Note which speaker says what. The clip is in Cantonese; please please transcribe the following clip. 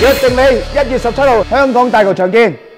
Speaker 1: 約定你1月17號香港大球場見。